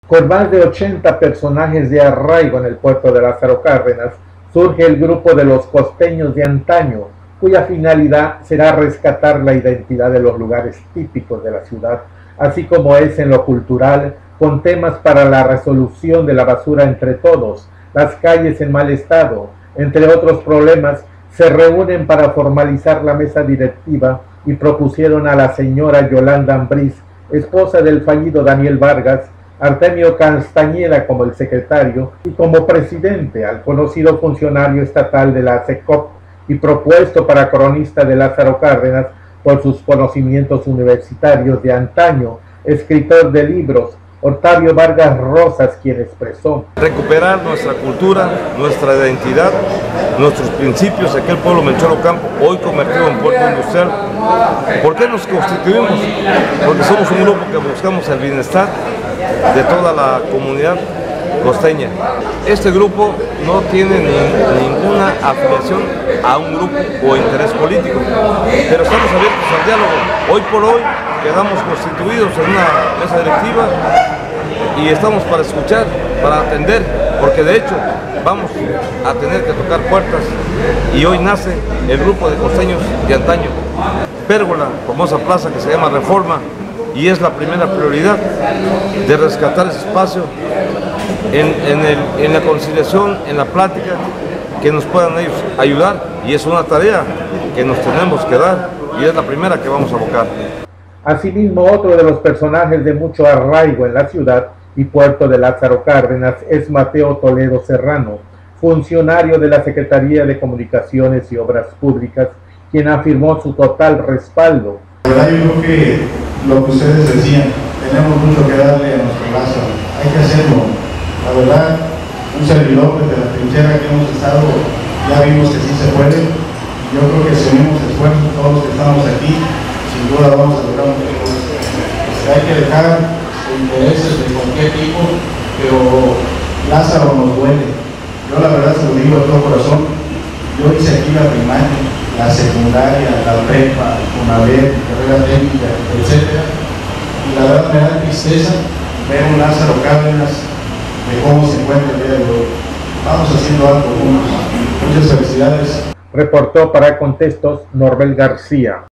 Con más de 80 personajes de arraigo en el puerto de Lázaro Cárdenas, surge el grupo de los costeños de antaño, cuya finalidad será rescatar la identidad de los lugares típicos de la ciudad, así como es en lo cultural, con temas para la resolución de la basura entre todos, las calles en mal estado, entre otros problemas. Se reúnen para formalizar la mesa directiva y propusieron a la señora Yolanda Ambriz, esposa del fallido Daniel Vargas, Artemio Castañeda como el secretario y como presidente al conocido funcionario estatal de la SECOP y propuesto para cronista de Lázaro Cárdenas por sus conocimientos universitarios de antaño, escritor de libros, Octavio Vargas Rosas, quien expresó: recuperar nuestra cultura, nuestra identidad, nuestros principios, aquel pueblo Melchor Ocampo, hoy convertido en puerto industrial. ¿Por qué nos constituimos? Porque somos un grupo que buscamos el bienestar de toda la comunidad costeña. Este grupo no tiene ninguna afiliación a un grupo o interés político, pero estamos abiertos al diálogo. Hoy por hoy quedamos constituidos en una mesa directiva y estamos para escuchar, para atender, porque de hecho vamos a tener que tocar puertas y hoy nace el grupo de costeños de antaño. Pérgola, famosa plaza que se llama Reforma, y es la primera prioridad de rescatar ese espacio en la conciliación, en la plática, que nos puedan ellos ayudar, y es una tarea que nos tenemos que dar y es la primera que vamos a abocar. Asimismo, otro de los personajes de mucho arraigo en la ciudad y puerto de Lázaro Cárdenas es Mateo Toledo Serrano, funcionario de la Secretaría de Comunicaciones y Obras Públicas, quien afirmó su total respaldo. La verdad, yo creo que lo que ustedes decían, tenemos mucho que darle a nuestro Lázaro, hay que hacerlo. La verdad, un servidor desde la trinchera que hemos estado, ya vimos que sí se puede. Yo creo que si unimos esfuerzos todos los que estamos aquí, sin duda vamos a lograr un poco. Hay que dejar intereses de cualquier tipo, pero Lázaro nos duele. Yo la verdad se lo digo de todo corazón, yo hice aquí la primaria, la secundaria, la prepa, CONAVER, carrera técnica, etc. Y la verdad me da tristeza ver un Lázaro Cárdenas de cómo se encuentra el día de hoy. Vamos haciendo algo juntos. Muchas felicidades. Reportó para Contextos Norbel García.